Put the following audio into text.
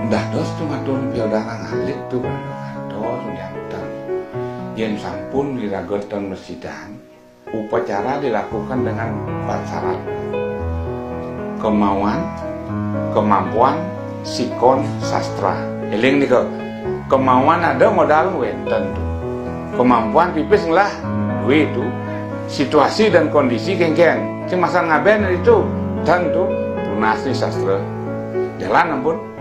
Dados tuh ngatur piodara ngalit tuh ngatur jantan. Yen sampun diragotan mesidan, upacara dilakukan dengan 4 syarat. Kemauan, kemampuan, sikon, sastra. Eling nih kok. Kemauan ada modal wenten tuh. Kemampuan pipis ngelah duit itu. Situasi dan kondisi kengkeng. Cuma masalah ngaben itu tentu lunas nih sastra. Jalan ampun.